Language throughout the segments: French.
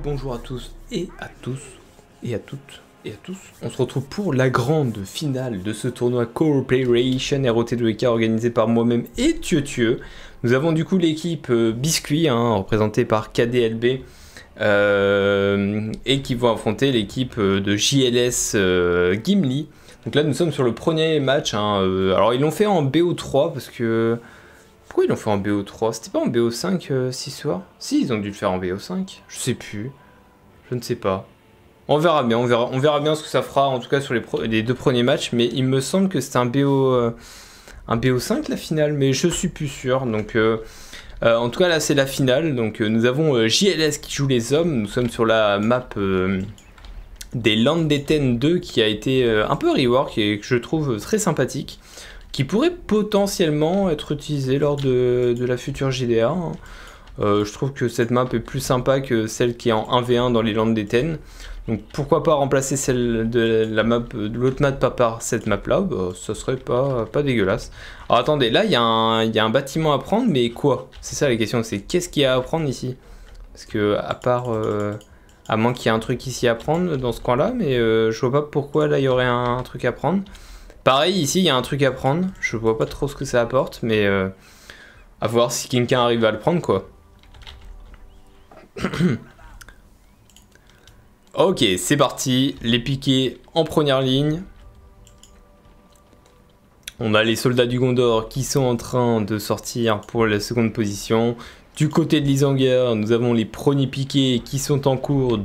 bonjour à tous et à tous et à toutes et à tous. On se retrouve pour la grande finale de ce tournoi Cooperation ROT2K organisé par moi-même et Thieu. Nous avons du coup l'équipe Biscuit, représentée par KDLB, et qui vont affronter l'équipe de JLS Gimli. Donc là nous sommes sur le premier match. Alors ils l'ont fait en BO3 parce que... Pourquoi ils l'ont fait en BO3? C'était pas en BO5 ce soir? Si, ils ont dû le faire en BO5. Je sais plus. Je ne sais pas. On verra bien, on verra bien ce que ça fera, en tout cas sur les deux premiers matchs. Mais il me semble que c'était un BO5 la finale, mais je suis plus sûr. Donc, en tout cas là c'est la finale. Donc nous avons JLS qui joue les hommes. Nous sommes sur la map des Landeten 2 qui a été un peu rework et que je trouve très sympathique, qui pourrait potentiellement être utilisé lors de la future JDA. Je trouve que cette map est plus sympa que celle qui est en 1v1 dans les Landeten. Donc pourquoi pas remplacer celle de la map de l'autre map par cette map là, ça serait pas dégueulasse. Alors attendez, là il y a un bâtiment à prendre, mais quoi? C'est ça la question, c'est qu'est-ce qu'il y a à prendre ici? Parce que à part... à moins qu'il y ait un truc ici à prendre dans ce coin là, mais je vois pas pourquoi là il y aurait un truc à prendre. Pareil, ici, il y a un truc à prendre. Je vois pas trop ce que ça apporte, mais à voir si quelqu'un arrive à le prendre, quoi. Ok, c'est parti. Les piquets en première ligne. On a les soldats du Gondor qui sont en train de sortir pour la seconde position. Du côté de l'Isengard, nous avons les premiers piquets qui sont en cours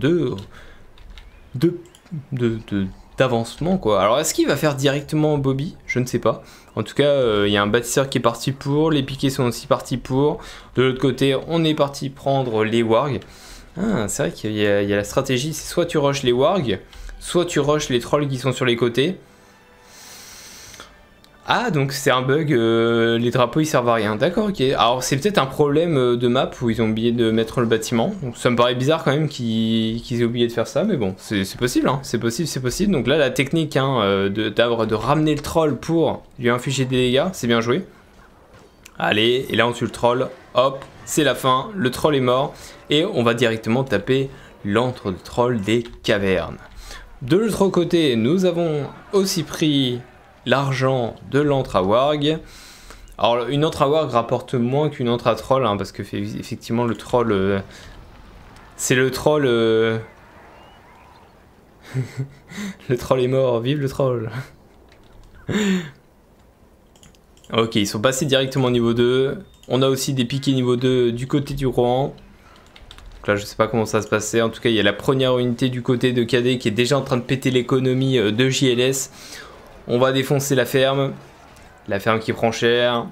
d'avancement, quoi. Alors est-ce qu'il va faire directement Bobby? Je ne sais pas. En tout cas, il y a un bâtisseur qui est parti pour, les piquets sont aussi partis pour. De l'autre côté, on est parti prendre les wargs. Ah, c'est vrai qu'il y a la stratégie, c'est soit tu rushes les wargs, soit tu rushes les trolls qui sont sur les côtés. Ah, donc c'est un bug, les drapeaux ils servent à rien. D'accord, ok. Alors c'est peut-être un problème de map où ils ont oublié de mettre le bâtiment. Donc ça me paraît bizarre quand même qu'ils aient oublié de faire ça, mais bon, c'est possible, hein. C'est possible. Donc là, la technique de ramener le troll pour lui infliger des dégâts, c'est bien joué. Allez, et là on tue le troll, hop, c'est la fin, le troll est mort, et on va directement taper l'antre de troll des cavernes. De l'autre côté, nous avons aussi pris l'argent de l'antre à warg. Alors une antre à warg rapporte moins qu'une antre à troll, parce que effectivement le troll c'est le troll le troll est mort, vive le troll. Ok, ils sont passés directement au niveau 2. On a aussi des piquets niveau 2 du côté du Rohan. Donc là je sais pas comment ça va se passer. En tout cas il y a la première unité du côté de KD qui est déjà en train de péter l'économie de JLS. On va défoncer la ferme qui prend cher.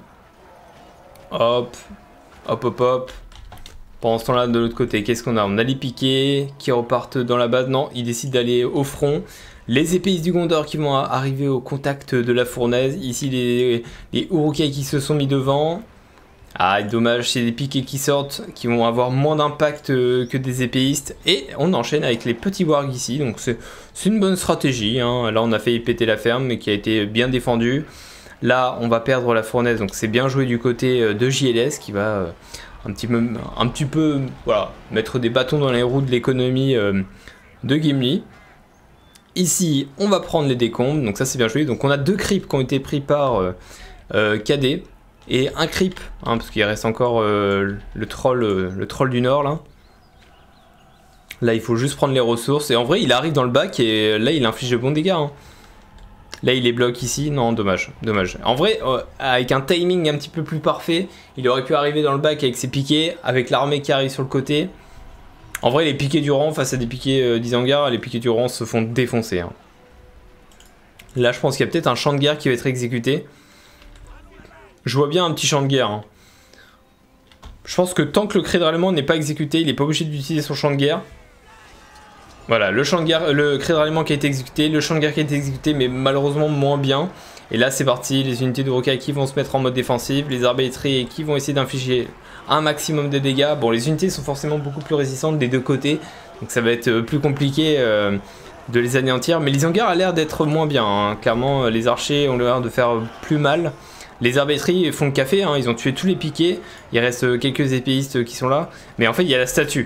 Hop, hop, hop, hop. Pendant ce temps-là, de l'autre côté, qu'est-ce qu'on a? On a les piquets qui repartent dans la base. Non, ils décident d'aller au front. Les épéistes du Gondor qui vont arriver au contact de la fournaise. Ici, les Urukai qui se sont mis devant. Ah, dommage, c'est des piquets qui sortent, qui vont avoir moins d'impact que des épéistes. Et on enchaîne avec les petits wargs ici, donc c'est une bonne stratégie. Là, on a failli péter la ferme, mais qui a été bien défendue. Là, on va perdre la fournaise, donc c'est bien joué du côté de JLS, qui va un petit peu voilà, mettre des bâtons dans les roues de l'économie de Gimli. Ici, on va prendre les décombres, donc ça c'est bien joué. Donc on a deux creeps qui ont été pris par KD. Et un creep, parce qu'il reste encore le troll du nord là. Là il faut juste prendre les ressources. Et en vrai il arrive dans le bac et là il inflige de bons dégâts. Là il les bloque ici, non dommage. En vrai avec un timing un petit peu plus parfait, il aurait pu arriver dans le bac avec ses piquets, avec l'armée qui arrive sur le côté. En vrai les piquets du rang face à des piquets d'Isengard, les piquets du rang se font défoncer. Là je pense qu'il y a peut-être un champ de guerre qui va être exécuté. Je vois bien un petit champ de guerre. Je pense que tant que le cri de ralliement n'est pas exécuté, il n'est pas obligé d'utiliser son champ de guerre. Voilà, le champ de guerre, le cri de ralliement qui a été exécuté, le champ de guerre qui a été exécuté, mais malheureusement moins bien. Et là c'est parti, les unités de Urukai qui vont se mettre en mode défensif, les arbalètriers qui vont essayer d'infliger un maximum de dégâts. Bon, les unités sont forcément beaucoup plus résistantes des deux côtés, donc ça va être plus compliqué de les anéantir. Mais l'Isengard a l'air d'être moins bien, clairement les archers ont l'air de faire plus mal. Les arbalètriers font le café, ils ont tué tous les piquets, il reste quelques épéistes qui sont là, mais en fait il y a la statue.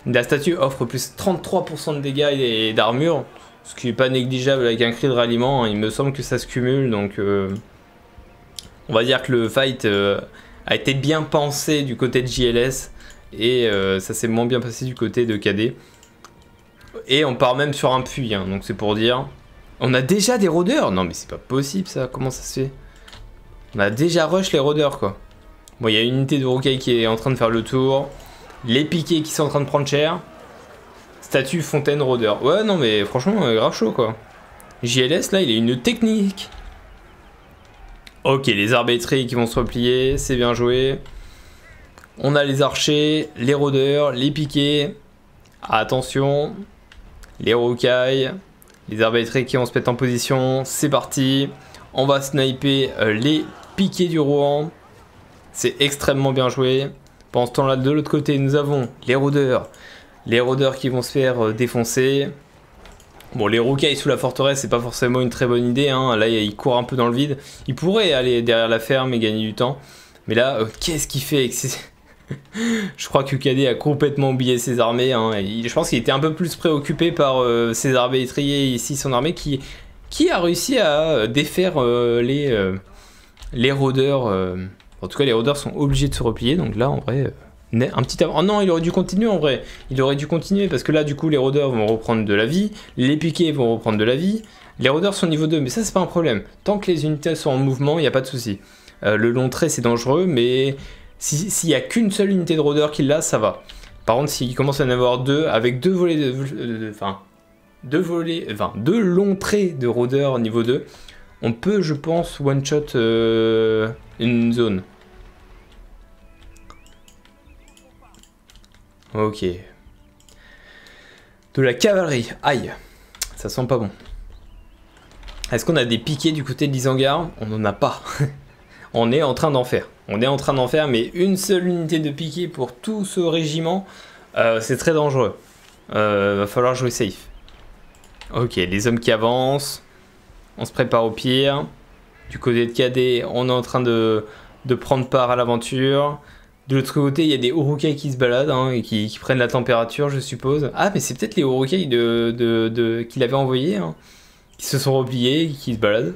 La statue offre plus 33% de dégâts et d'armure, ce qui n'est pas négligeable avec un cri de ralliement, hein. Il me semble que ça se cumule, donc on va dire que le fight a été bien pensé du côté de JLS, et ça s'est moins bien passé du côté de KD. Et on part même sur un puits, hein, donc c'est pour dire... On a déjà des rôdeurs? Non mais c'est pas possible ça, comment ça se fait? On a déjà rush les rôdeurs quoi. Bon, il y a une unité de Urukai qui est en train de faire le tour. Les piquets qui sont en train de prendre cher. Statue fontaine rôdeur. Ouais non mais franchement grave chaud quoi. JLS là il a une technique. Ok, les arbitraires qui vont se replier, c'est bien joué. On a les archers, les rôdeurs, les piquets. Attention. Les Urukai. Les arbitraires qui vont se mettre en position, c'est parti. On va sniper les piquets du Rohan. C'est extrêmement bien joué. Pendant ce temps-là, de l'autre côté, nous avons les rôdeurs. Les rôdeurs qui vont se faire défoncer. Bon, les Urukai sous la forteresse, c'est pas forcément une très bonne idée, hein. Là, ils courent un peu dans le vide. Ils pourraient aller derrière la ferme et gagner du temps. Mais là, qu'est-ce qu'il fait avec ces... Je crois que KD a complètement oublié ses armées, hein. Je pense qu'il était un peu plus préoccupé par ses arbitriers ici, son armée, qui a réussi à défaire les rôdeurs. En tout cas, les rôdeurs sont obligés de se replier, donc là, en vrai, un petit... Oh non, il aurait dû continuer, en vrai. Il aurait dû continuer, parce que là, du coup, les rôdeurs vont reprendre de la vie, les piquets vont reprendre de la vie, les rôdeurs sont niveau 2, mais ça, c'est pas un problème. Tant que les unités sont en mouvement, il n'y a pas de souci. Le long trait, c'est dangereux, mais... S'il n'y a qu'une seule unité de rôdeur qui l'a, ça va. Par contre, s'il commence à en avoir deux, avec deux longs traits de rôdeur niveau 2, on peut, je pense, one-shot une zone. Ok. De la cavalerie. Aïe. Ça sent pas bon. Est-ce qu'on a des piquets du côté de l'Isengard? On n'en a pas. On est en train d'en faire. On est en train d'en faire, mais une seule unité de piquet pour tout ce régiment, c'est très dangereux. Va falloir jouer safe. Ok, les hommes qui avancent. On se prépare au pire. Du côté de KD, on est en train de prendre part à l'aventure. De l'autre côté, il y a des Urukai qui se baladent, hein, et qui prennent la température, je suppose. Ah, mais c'est peut-être les Urukai qu'il avait envoyés, hein, qui se sont repliés et qui se baladent.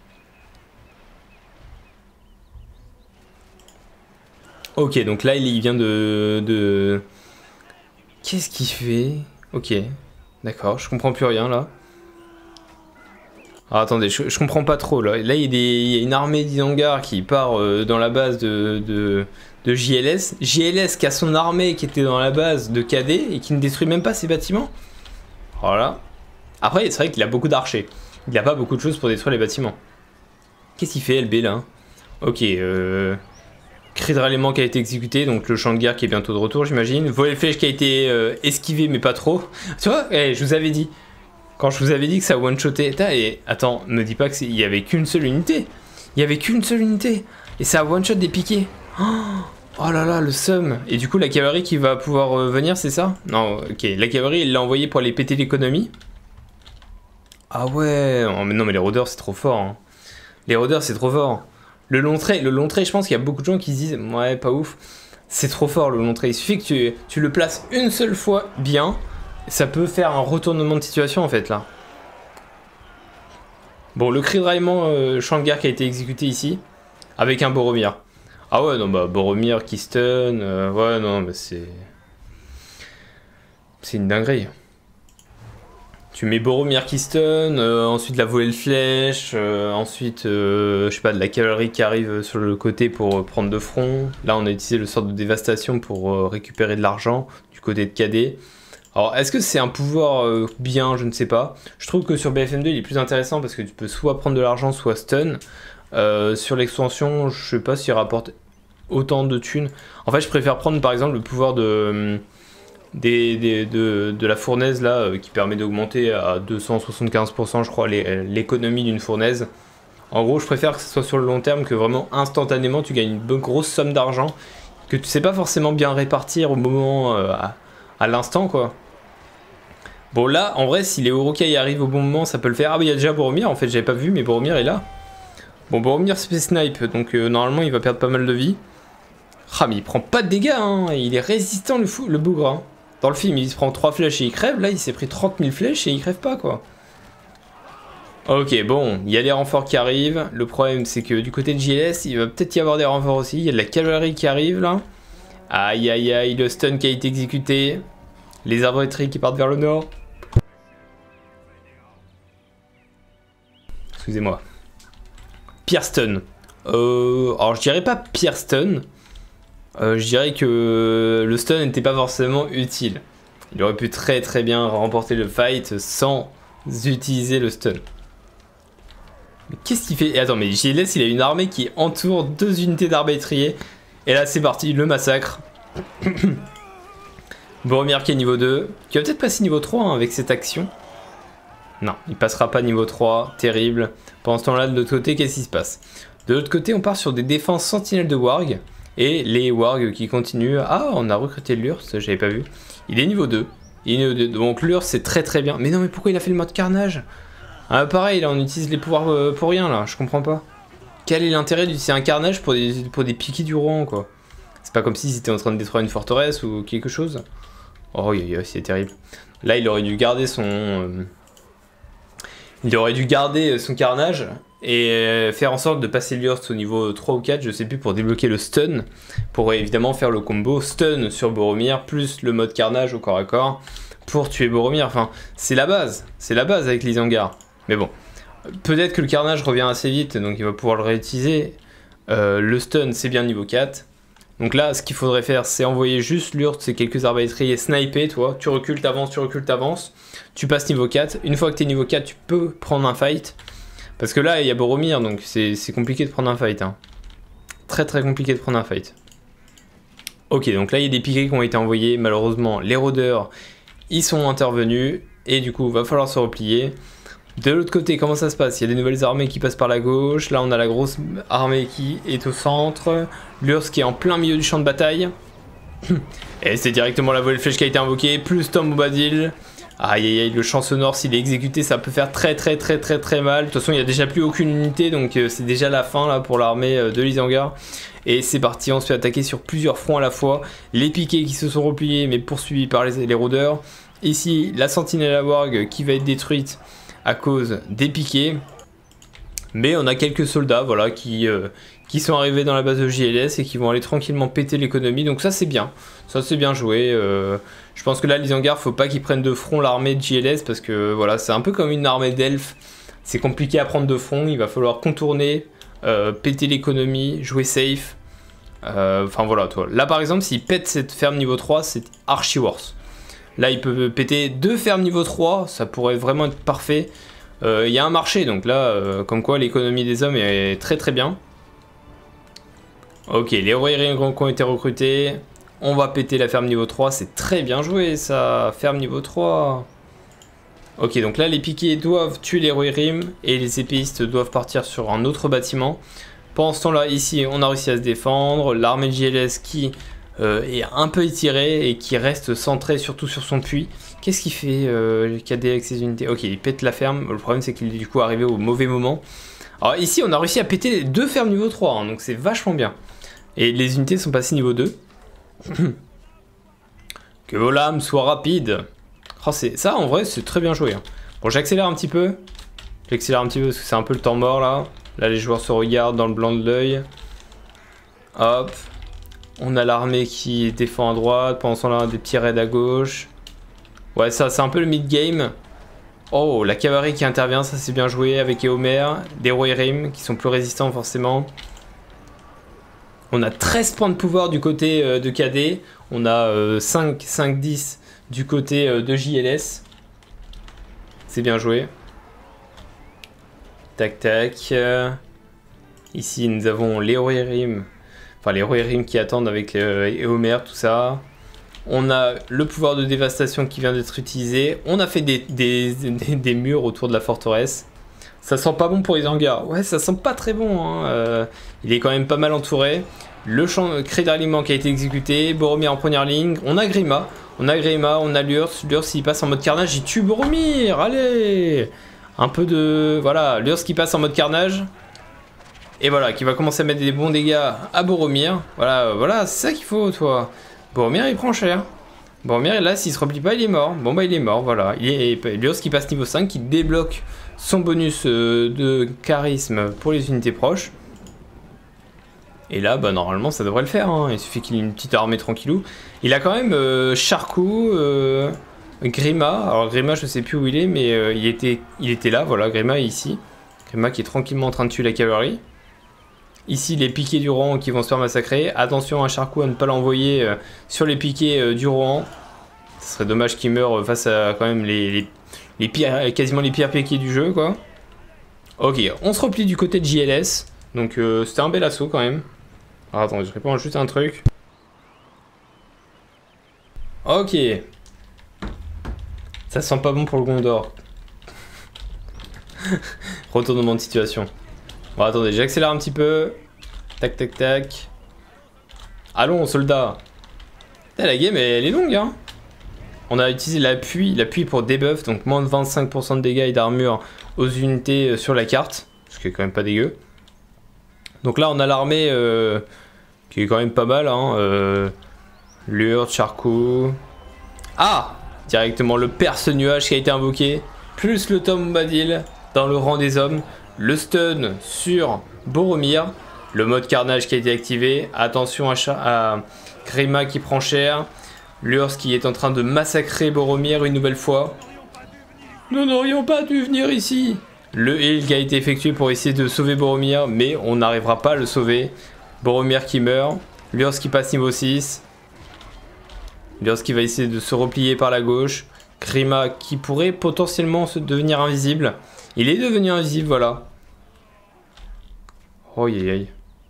Ok, donc là, il vient de... Qu'est-ce qu'il fait? Ok, d'accord, je comprends plus rien, là. Alors, attendez, je comprends pas trop, là. Là, il y a une armée d'Isengard qui part dans la base de JLS. JLS qui a son armée qui était dans la base de KD et qui ne détruit même pas ses bâtiments. Voilà. Après, c'est vrai qu'il a beaucoup d'archers. Il n'a pas beaucoup de choses pour détruire les bâtiments. Qu'est-ce qu'il fait, LB, là? Ok, cri de ralliement qui a été exécuté, donc le champ de guerre qui est bientôt de retour, j'imagine. Volet de flèche qui a été esquivé, mais pas trop. Tu vois, je vous avais dit. Quand je vous avais dit que ça one-shotait... Et attends, me dis pas qu'il y avait qu'une seule unité. Il y avait qu'une seule unité. Et ça one-shot des piquets. Oh là là, le seum. Et du coup, la cavalerie qui va pouvoir venir, c'est ça? Non, ok. La cavalerie, il l'a envoyé pour aller péter l'économie. Ah ouais. Oh, mais non, mais les rôdeurs, c'est trop fort, hein. Les rôdeurs, c'est trop fort. Le long trait, je pense qu'il y a beaucoup de gens qui se disent « Ouais, pas ouf. C'est trop fort, le long trait. Il suffit que tu le places une seule fois bien. Ça peut faire un retournement de situation, en fait, là. » Bon, le cri de ralliement champ de guerre qui a été exécuté ici. Avec un Boromir. Ah ouais, non, bah, Boromir qui stun. Ouais, non, mais c'est... C'est une dinguerie. Tu mets Boromir qui stun, ensuite la volée de flèche, ensuite, je sais pas, de la cavalerie qui arrive sur le côté pour prendre de front. Là, on a utilisé le sort de dévastation pour récupérer de l'argent du côté de KD. Alors, est-ce que c'est un pouvoir bien? Je ne sais pas. Je trouve que sur BFM2, il est plus intéressant parce que tu peux soit prendre de l'argent, soit stun. Sur l'extension, je sais pas s'il rapporte autant de thunes. En fait, je préfère prendre par exemple le pouvoir de la fournaise là, qui permet d'augmenter à 275% je crois l'économie d'une fournaise. En gros, je préfère que ce soit sur le long terme, que vraiment instantanément tu gagnes une grosse somme d'argent que tu sais pas forcément bien répartir au moment à l'instant quoi. Bon là, en vrai, si les Urukai arrivent au bon moment, ça peut le faire. Ah bah il y a déjà Boromir, en fait j'avais pas vu, mais Boromir est là. Bon, Boromir se fait snipe, donc normalement il va perdre pas mal de vie. Ah mais il prend pas de dégâts, hein. Il est résistant le bougre, hein. Dans le film, il se prend 3 flèches et il crève. Là, il s'est pris 30 000 flèches et il crève pas, quoi. Ok, bon, il y a les renforts qui arrivent. Le problème, c'est que du côté de JLS, il va peut-être y avoir des renforts aussi. Il y a de la cavalerie qui arrive, là. Aïe, aïe, aïe, le stun qui a été exécuté. Les arbalétriers qui partent vers le nord. Excusez-moi. Pire stun. Alors, je dirais pas pire stun. Je dirais que le stun n'était pas forcément utile. Il aurait pu très très bien remporter le fight sans utiliser le stun. Mais qu'est-ce qu'il fait? Et attends, mais JLS, il a une armée qui entoure 2 unités d'arbalétriers. Et là, c'est parti, le massacre. Boromir qui est niveau 2. Qui va peut-être passer niveau 3 hein, avec cette action. Non, il passera pas niveau 3. Terrible. Pendant ce temps-là, de l'autre côté, qu'est-ce qui se passe? De l'autre côté, on part sur des défenses sentinelles de warg. Et les wargs qui continuent. Ah, on a recruté l'Urs, j'avais pas vu. Il est niveau 2. Il est niveau 2. Donc l'Urs, c'est très très bien. Mais non, mais pourquoi il a fait le mode carnage? Ah, pareil, là, on utilise les pouvoirs pour rien, là. Je comprends pas. Quel est l'intérêt d'utiliser un carnage pour des piquets du Rohan, quoi? C'est pas comme s'ils étaient en train de détruire une forteresse ou quelque chose. Oh, c'est terrible. Là, il aurait dû garder son... Il aurait dû garder son carnage et faire en sorte de passer l'Urst au niveau 3 ou 4, je sais plus, pour débloquer le stun. Pour évidemment faire le combo stun sur Boromir, plus le mode carnage au corps à corps, pour tuer Boromir. Enfin, c'est la base avec l'Isengard. Mais bon, peut-être que le carnage revient assez vite, donc il va pouvoir le réutiliser. Le stun, c'est bien niveau 4. Donc là, ce qu'il faudrait faire, c'est envoyer juste l'Urt, c'est quelques arbalétriers sniper, toi. Tu recules, t'avances. Tu passes niveau 4. Une fois que tu es niveau 4, tu peux prendre un fight. Parce que là, il y a Boromir, donc c'est compliqué de prendre un fight. Hein. Très très compliqué de prendre un fight. Ok, donc là, il y a des piquets qui ont été envoyés. Malheureusement, les rôdeurs, ils sont intervenus. Et du coup, il va falloir se replier. De l'autre côté, comment ça se passe? Il y a des nouvelles armées qui passent par la gauche. Là, on a la grosse armée qui est au centre. L'Urs qui est en plein milieu du champ de bataille. Et c'est directement la volée de flèche qui a été invoquée. Plus Tom Bombadil. Aïe aïe aïe, le champ sonore, s'il est exécuté, ça peut faire très mal. De toute façon, il n'y a déjà plus aucune unité. Donc, c'est déjà la fin là pour l'armée de l'Isengard. Et c'est parti, on se fait attaquer sur plusieurs fronts à la fois. Les piquets qui se sont repliés, mais poursuivis par les rôdeurs. Ici, la sentinelle à warg qui va être détruite à cause des piquets. Mais on a quelques soldats voilà, qui sont arrivés dans la base de JLS et qui vont aller tranquillement péter l'économie. Donc ça c'est bien. Ça c'est bien joué. Je pense que là l'Isengard, faut pas qu'ils prennent de front l'armée de JLS parce que voilà, c'est un peu comme une armée d'elfes. C'est compliqué à prendre de front. Il va falloir contourner, péter l'économie, jouer safe. Enfin voilà, toi. Là par exemple, s'il pète cette ferme niveau 3, c'est archi worse. Là, il peut péter 2 fermes niveau 3, ça pourrait vraiment être parfait. Il y a un marché, donc là, comme quoi l'économie des hommes est très bien. Ok, les Rohirrim qui ont été recrutés. On va péter la ferme niveau 3, c'est très bien joué ça, ferme niveau 3. Ok, donc là, les piquets doivent tuer les Rohirrim et les épéistes doivent partir sur un autre bâtiment. Pendant ce temps-là, ici, on a réussi à se défendre. L'armée de JLS qui... est un peu étiré et qui reste centré surtout sur son puits. Qu'est-ce qu'il fait le KD avec ses unités? Ok, il pète la ferme. Le problème c'est qu'il est du coup arrivé au mauvais moment. Alors ici on a réussi à péter 2 fermes niveau 3, hein, donc c'est vachement bien. Et les unités sont passées niveau 2. Que vos lames soient rapides. Oh, ça en vrai c'est très bien joué. Hein. Bon, j'accélère un petit peu. J'accélère un petit peu parce que c'est un peu le temps mort là. Là les joueurs se regardent dans le blanc de l'œil. Hop. On a l'armée qui défend à droite, pendant ce temps-là, des petits raids à gauche. Ouais, ça, c'est un peu le mid-game. Oh, la cavalerie qui intervient, ça c'est bien joué avec Éomer. Des Rohirrim qui sont plus résistants forcément. On a 13 points de pouvoir du côté de KD. On a 5-10 du côté de JLS. C'est bien joué. Tac, tac. Ici, nous avons les Rohirrim. Enfin, les Rohirrim qui attendent avec Éomer, tout ça. On a le pouvoir de dévastation qui vient d'être utilisé. On a fait des murs autour de la forteresse. Ça sent pas bon pour Isengard. Ouais, ça sent pas très bon. Hein. Il est quand même pas mal entouré. Le champ cri d'aliment qui a été exécuté. Boromir en première ligne. On a Grima. On a l'Urs. L'Urs, il passe en mode carnage. Il tue Boromir. Allez! Un peu de... Voilà, l'Urs qui passe en mode carnage. Et voilà, qui va commencer à mettre des bons dégâts à Boromir. Voilà, c'est ça qu'il faut, toi. Boromir, il prend cher. Boromir, là, s'il se replie pas, il est mort. Bon, bah, il est mort, voilà. Lurs qui passe niveau 5, qui débloque son bonus de charisme pour les unités proches. Et là, bah, normalement, ça devrait le faire. Hein. Il suffit qu'il ait une petite armée tranquillou. Il a quand même Charcou, Grima. Alors, Grima, je sais plus où il est, mais il était là. Voilà, Grima est ici. Grima qui est tranquillement en train de tuer la cavalerie. Ici, les piquets du Rohan qui vont se faire massacrer. Attention à Charcou à ne pas l'envoyer sur les piquets du Rohan. Ce serait dommage qu'il meure face à quand même les pires, quasiment les pires piquets du jeu, quoi. Ok, on se replie du côté de JLS. Donc c'était un bel assaut quand même. Alors, attends, je réponds juste un truc. Ok. Ça sent pas bon pour le Gondor. Retournement de situation. Bon, attendez, j'accélère un petit peu. Tac, tac, tac. Allons, soldats. La game, elle est longue, hein. On a utilisé l'appui pour debuff, donc moins de 25% de dégâts et d'armure aux unités sur la carte. Ce qui est quand même pas dégueu. Donc là, on a l'armée qui est quand même pas mal, hein. Lurs, Charcou. Ah! Directement le perce nuage qui a été invoqué. Plus le Tom Bombadil dans le rang des hommes. Le stun sur Boromir. Le mode carnage qui a été activé. Attention à Grima qui prend cher. Lurs qui est en train de massacrer Boromir une nouvelle fois. Nous n'aurions pas dû venir ici. Le heal qui a été effectué pour essayer de sauver Boromir. Mais on n'arrivera pas à le sauver. Boromir qui meurt. Lurs qui passe niveau 6. Lurs qui va essayer de se replier par la gauche. Grima qui pourrait potentiellement se devenir invisible. Il est devenu invisible, voilà. Oh, aïe aïe.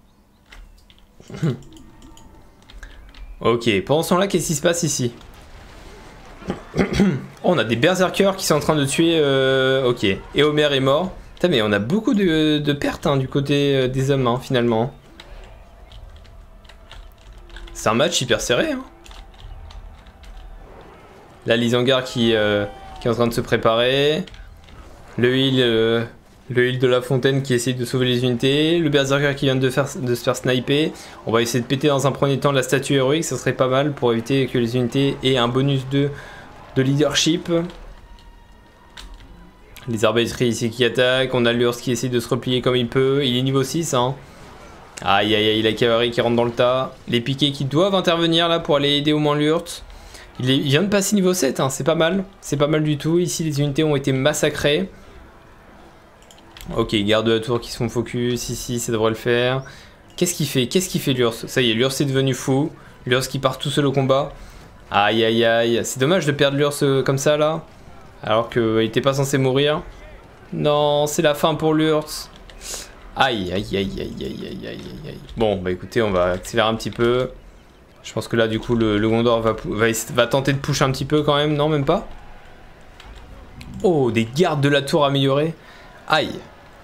Ok, pendant ce temps-là, qu'est-ce qui se passe ici? Oh, on a des berserkers qui sont en train de tuer... Ok, et Homer est mort. Putain, mais on a beaucoup de pertes hein, du côté des hommes, hein, finalement. C'est un match hyper serré. Hein. Là, Lysangar qui est en train de se préparer. Le heal de la fontaine qui essaye de sauver les unités. Le berserker qui vient de se faire sniper. On va essayer de péter dans un premier temps la statue héroïque. Ça serait pas mal pour éviter que les unités aient un bonus de leadership. Les arbalétriers ici qui attaquent. On a Lurs qui essaye de se replier comme il peut. Il est niveau 6. Hein. Aïe aïe aïe, la cavalerie qui rentre dans le tas. Les piquets qui doivent intervenir là pour aller aider au moins Lurs. Il vient de passer niveau 7. Hein. C'est pas mal. C'est pas mal du tout. Ici, les unités ont été massacrées. Ok, garde de la tour qui se font focus, ici ça devrait le faire. Qu'est-ce qu'il fait? Qu'est-ce qu'il fait Lurs? Ça y est, Lurs est devenu fou. Lurs qui part tout seul au combat. Aïe aïe aïe, c'est dommage de perdre Lurs comme ça là. Alors qu'il était pas censé mourir. Non, c'est la fin pour Lurs. Aïe aïe aïe aïe aïe aïe aïe aïe. Bon, bah écoutez, on va accélérer un petit peu. Je pense que là du coup le Gondor va tenter de push un petit peu quand même, non même pas. Oh, des gardes de la tour améliorés. Aïe.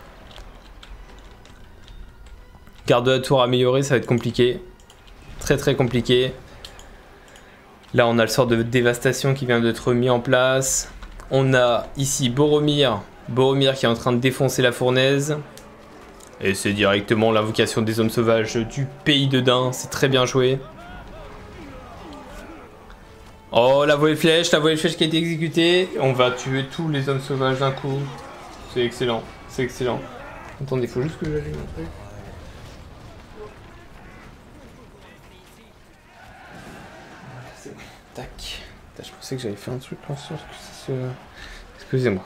Garde de la tour améliorée, ça va être compliqué. Très très compliqué. Là on a le sort de dévastation qui vient d'être mis en place. On a ici Boromir qui est en train de défoncer la fournaise. Et c'est directement l'invocation des hommes sauvages du pays de Dain. C'est très bien joué. Oh, la volée de flèche qui a été exécutée. On va tuer tous les hommes sauvages d'un coup. C'est excellent, c'est excellent. Attendez, il faut juste que j'allume un truc. Tac. Je pensais que j'avais fait un truc en sorte que ça se... Excusez-moi.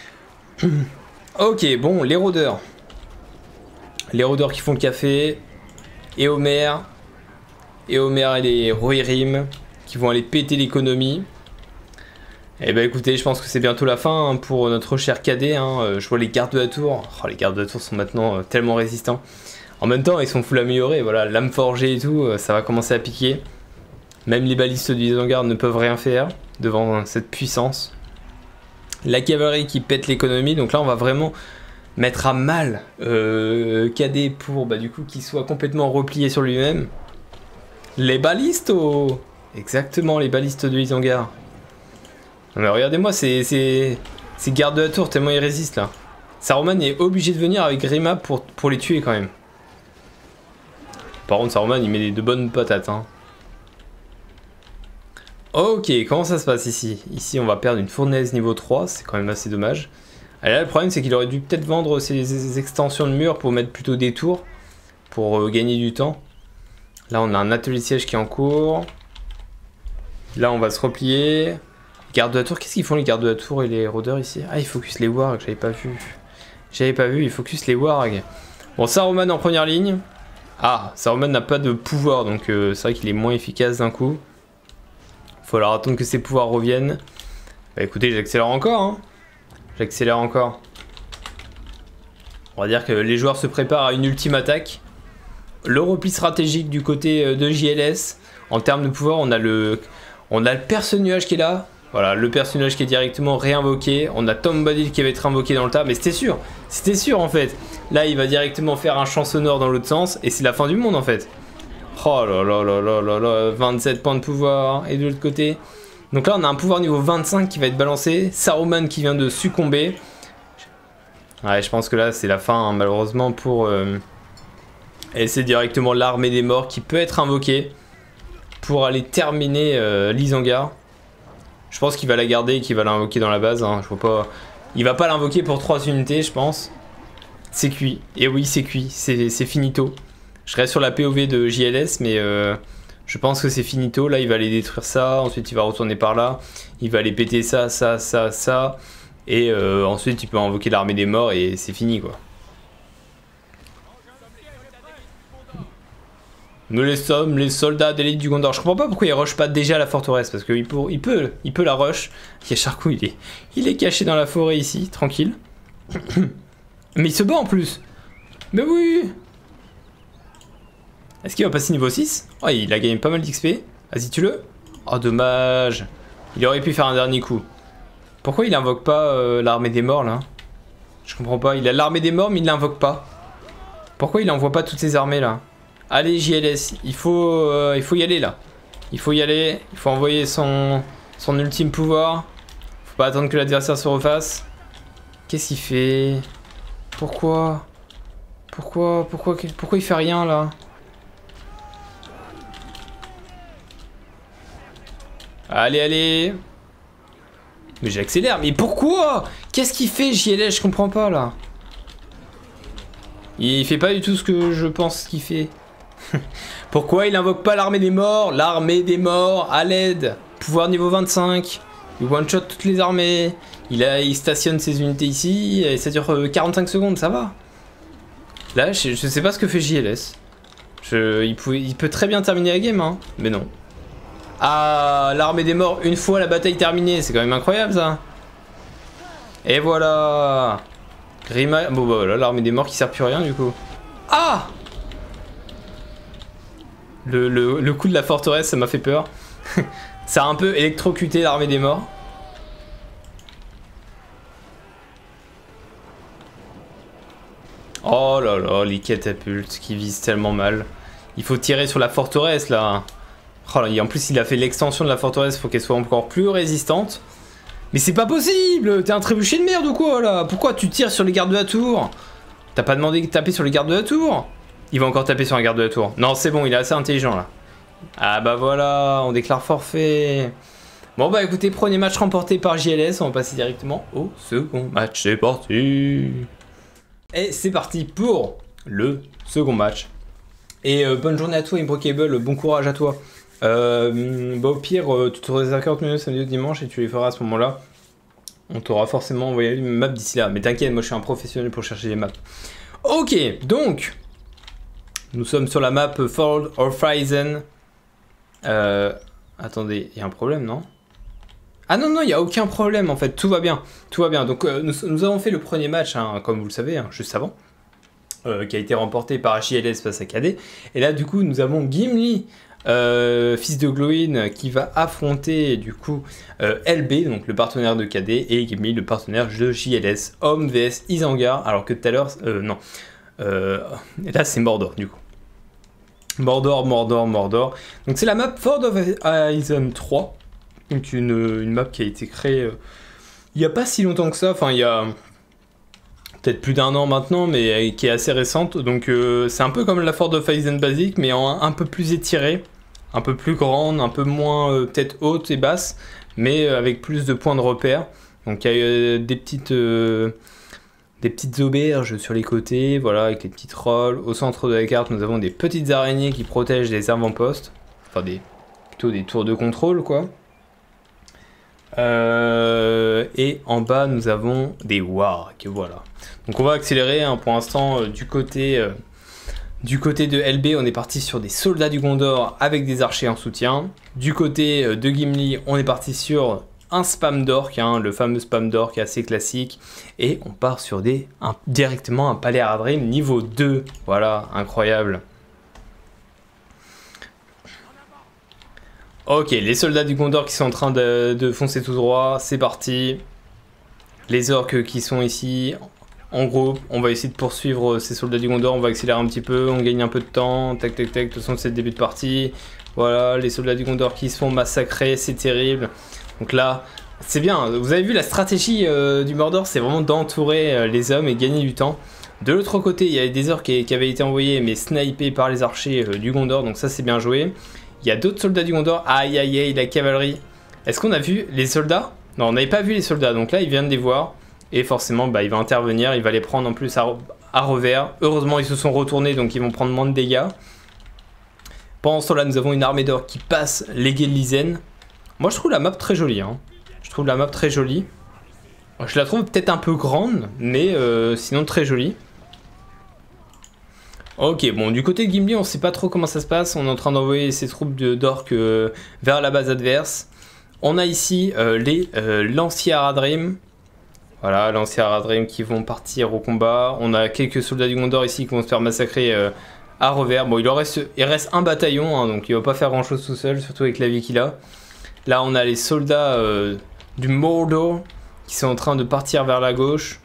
Ok, bon, les rôdeurs. Les rôdeurs qui font le café. Et Homer. Et les Rohirrim qui vont aller péter l'économie. Eh ben écoutez, je pense que c'est bientôt la fin hein, pour notre cher cadet. Hein. Je vois les gardes de la tour. Oh, les gardes de la tour sont maintenant tellement résistants. En même temps, ils sont full améliorés. Voilà, lame forgée et tout, ça va commencer à piquer. Même les balistes du Isengard ne peuvent rien faire devant cette puissance. La cavalerie qui pète l'économie. Donc là, on va vraiment mettre à mal cadet pour bah, du coup qu'il soit complètement replié sur lui-même. Les balistes, exactement, les balistes de Isengard. Non mais regardez-moi, c'est garde de la tour tellement ils résistent là. Saruman est obligé de venir avec Grima pour les tuer quand même. Par contre Saruman il met de bonnes patates hein. Ok, comment ça se passe ici? Ici, on va perdre une fournaise niveau 3, c'est quand même assez dommage. Alors là, le problème, c'est qu'il aurait dû peut-être vendre ses extensions de murs pour mettre plutôt des tours, pour gagner du temps. Là, on a un atelier de siège qui est en cours. Là, on va se replier. Garde de la tour, qu'est-ce qu'ils font les gardes de la tour et les rôdeurs ici? Ah, ils focus les wargs, j'avais pas vu. J'avais pas vu, ils focus les wargs. Bon, Saruman en première ligne. Ah, Saruman n'a pas de pouvoir, donc c'est vrai qu'il est moins efficace d'un coup. Faut alors attendre que ses pouvoirs reviennent. Bah écoutez, j'accélère encore, hein. J'accélère encore. On va dire que les joueurs se préparent à une ultime attaque. Le repli stratégique du côté de JLS. En termes de pouvoir, on a le perce-nuage qui est là. Voilà, le personnage qui est directement réinvoqué. On a Tom Badil qui va être invoqué dans le tas. Mais c'était sûr en fait. Là, il va directement faire un chant sonore dans l'autre sens. Et c'est la fin du monde en fait. Oh là là là là là là. 27 points de pouvoir. Et de l'autre côté. Donc là, on a un pouvoir niveau 25 qui va être balancé. Saruman qui vient de succomber. Ouais, je pense que là, c'est la fin, hein, malheureusement, pour... Et c'est directement l'armée des morts qui peut être invoquée pour aller terminer l'Isengard. Je pense qu'il va la garder et qu'il va l'invoquer dans la base. Hein. Je vois pas... Il va pas l'invoquer pour 3 unités, je pense. C'est cuit. Et oui, c'est cuit. C'est finito. Je reste sur la POV de JLS, mais je pense que c'est finito. Là, il va aller détruire ça. Ensuite, il va retourner par là. Il va aller péter ça, ça, ça, ça. Et ensuite, il peut invoquer l'armée des morts et c'est fini, quoi. Nous sommes les soldats d'élite du Gondor. Je comprends pas pourquoi il rush pas déjà la forteresse. Parce qu'il peut la rush. Yasharkou, il est caché dans la forêt ici, tranquille. Mais il se bat en plus. Mais oui. Est-ce qu'il va passer niveau 6? Oh, il a gagné pas mal d'XP. Vas-y, tue-le. Oh, dommage. Il aurait pu faire un dernier coup. Pourquoi il invoque pas l'armée des morts là? Je comprends pas. Il a l'armée des morts mais il l'invoque pas. Pourquoi il envoie pas toutes ses armées là? Allez JLS, il faut y aller là. Il faut y aller, il faut envoyer son ultime pouvoir. Faut pas attendre que l'adversaire se refasse. Qu'est-ce qu'il fait? Pourquoi il fait rien là? Allez, allez. Mais j'accélère, mais pourquoi? Qu'est-ce qu'il fait JLS? Je comprends pas là. Il fait pas du tout ce que je pense qu'il fait. Pourquoi il invoque pas l'armée des morts? L'armée des morts, à l'aide. Pouvoir niveau 25. Il one-shot toutes les armées. Il stationne ses unités ici. Et ça dure 45 secondes, ça va. Là, je sais pas ce que fait JLS. Il peut très bien terminer la game, hein. Mais non. Ah, l'armée des morts, une fois la bataille terminée. C'est quand même incroyable, ça. Et voilà. Grima... Bon, bah voilà, l'armée des morts qui sert plus à rien, du coup. Ah! Le coup de la forteresse, ça m'a fait peur. Ça a un peu électrocuté l'armée des morts. Oh là là, les catapultes qui visent tellement mal. Il faut tirer sur la forteresse là. Oh là, en plus, il a fait l'extension de la forteresse, il faut qu'elle soit encore plus résistante. Mais c'est pas possible! T'es un trébuchet de merde ou quoi là? Pourquoi tu tires sur les gardes de la tour? T'as pas demandé de taper sur les gardes de la tour? Il va encore taper sur un garde de la tour. Non, c'est bon, il est assez intelligent là. Ah bah voilà, on déclare forfait. Bon bah écoutez, premier match remporté par JLS, on va passer directement au second match. C'est parti. Et c'est parti pour le second match. Et bonne journée à toi Imbrocable, bon courage à toi. Bah au pire, tu te réserves 40 minutes samedi ou dimanche et tu les feras à ce moment-là. On t'aura forcément envoyé une map d'ici là. Mais t'inquiète, moi je suis un professionnel pour chercher les maps. Ok, donc... Nous sommes sur la map Ford Horizon. Attendez, il y a un problème, non? Ah non, non, il n'y a aucun problème en fait, tout va bien. Tout va bien. Donc nous avons fait le premier match, hein, comme vous le savez, hein, juste avant, qui a été remporté par JLS face à KD. Et là, du coup, nous avons Gimli, fils de Glowin, qui va affronter du coup LB, donc le partenaire de KD, et Gimli, le partenaire de JLS. Homme vs Isengard, alors que tout à l'heure, non. Et là, c'est Mordor, du coup. Mordor. Donc c'est la map Ford Horizon 3. Donc une map qui a été créée il n'y a pas si longtemps que ça. Enfin, il y a peut-être plus d'1 an maintenant, mais qui est assez récente. Donc c'est un peu comme la Ford Horizon basique, mais un peu plus étirée. un peu plus grande, un peu moins peut-être haute et basse, mais avec plus de points de repère. Donc il y a des petites auberges sur les côtés, voilà, avec les petites rolls. Au centre de la carte, nous avons des petites araignées qui protègent les avant-postes, enfin plutôt des tours de contrôle, quoi. Et en bas, nous avons des wargs, voilà. Donc on va accélérer, hein, pour l'instant, du côté de LB, on est parti sur des soldats du Gondor avec des archers en soutien. Du côté de Gimli, on est parti sur un spam d'orc, hein, le fameux spam d'orc assez classique. Et on part sur directement un palais Haradrim niveau 2. Voilà, incroyable. Ok, les soldats du Gondor qui sont en train de foncer tout droit, c'est parti. Les orques qui sont ici en groupe, on va essayer de poursuivre ces soldats du Gondor, on va accélérer un petit peu, on gagne un peu de temps, tac tac tac, de toute façon c'est le début de partie. Voilà, les soldats du Gondor qui se font massacrer, c'est terrible. Donc là, c'est bien, vous avez vu la stratégie du Mordor, c'est vraiment d'entourer les hommes et gagner du temps. De l'autre côté, il y avait des orques qui avaient été envoyés mais snipés par les archers du Gondor, donc ça c'est bien joué. Il y a d'autres soldats du Gondor, aïe aïe aïe, la cavalerie. Est-ce qu'on a vu les soldats? Non, on n'avait pas vu les soldats, donc là il vient de les voir. Et forcément, bah, il va intervenir, il va les prendre en plus à revers. Heureusement, ils se sont retournés, donc ils vont prendre moins de dégâts. Pendant ce temps-là, nous avons une armée d'orques qui passe les guets de Lizen. Moi, je trouve la map très jolie. Hein. Je trouve la map très jolie. Je la trouve peut-être un peu grande, mais sinon très jolie. Ok, bon, du côté de Gimli, on sait pas trop comment ça se passe. On est en train d'envoyer ses troupes d'orques vers la base adverse. On a ici les lanciers Haradrim. Voilà, lanciers Haradrim qui vont partir au combat. On a quelques soldats du Gondor ici qui vont se faire massacrer à revers. Bon, il reste un bataillon, hein, donc il va pas faire grand chose tout seul, surtout avec la vie qu'il a. Là, on a les soldats du Mordor qui sont en train de partir vers la gauche.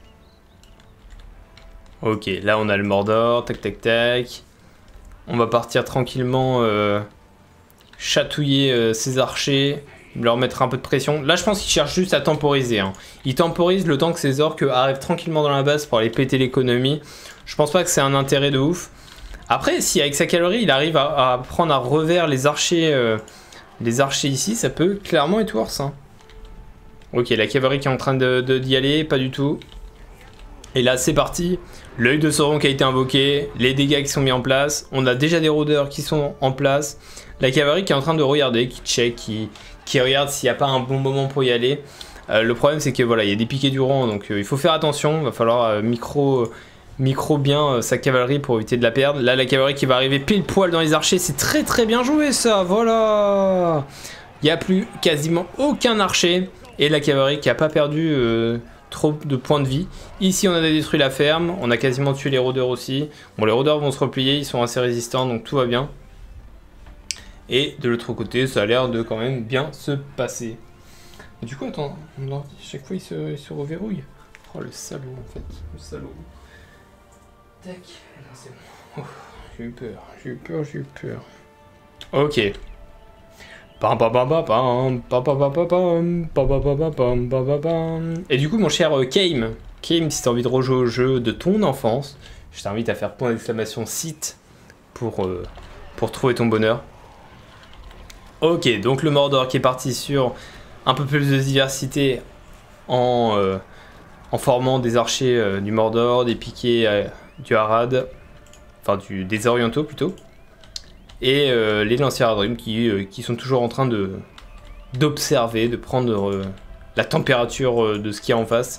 Ok, là on a le Mordor, tac tac tac. On va partir tranquillement chatouiller ces archers. Leur mettre un peu de pression. Là, je pense qu'ils cherchent juste à temporiser. Hein. Ils temporisent le temps que ces orques arrivent tranquillement dans la base pour aller péter l'économie. Je pense pas que c'est un intérêt de ouf. Après, si avec sa cavalerie, il arrive à prendre à revers les archers ici, ça peut clairement être worse. Hein. Ok, la cavalerie qui est en train d'y aller, pas du tout. Et là, c'est parti. L'œil de Sauron qui a été invoqué, les dégâts qui sont mis en place. On a déjà des rôdeurs qui sont en place. La cavalerie qui est en train de regarder, qui check, qui regarde s'il n'y a pas un bon moment pour y aller. Le problème c'est que voilà, il y a des piquets du rang, donc il faut faire attention, il va falloir micro bien sa cavalerie pour éviter de la perdre. Là la cavalerie qui va arriver pile poil dans les archers, c'est très très bien joué ça, voilà. Il n'y a plus quasiment aucun archer, et la cavalerie qui n'a pas perdu trop de points de vie. Ici on a détruit la ferme, on a quasiment tué les rôdeurs aussi. Bon, les rôdeurs vont se replier, ils sont assez résistants, donc tout va bien. Et de l'autre côté, ça a l'air de quand même bien se passer. Et du coup, attends, chaque fois il se reverrouille. Oh le salaud en fait, le salaud. Tac, c'est bon. Oh, j'ai eu peur. Ok. Et du coup, mon cher Kame, si t'as envie de rejouer au jeu de ton enfance, je t'invite à faire point d'exclamation site pour trouver ton bonheur. Ok, donc le Mordor qui est parti sur un peu plus de diversité en formant des archers du Mordor, des piquets du Harad, enfin des orientaux plutôt, et les lanciers Haradrim qui sont toujours en train d'observer, de prendre la température de ce qu'il y a en face.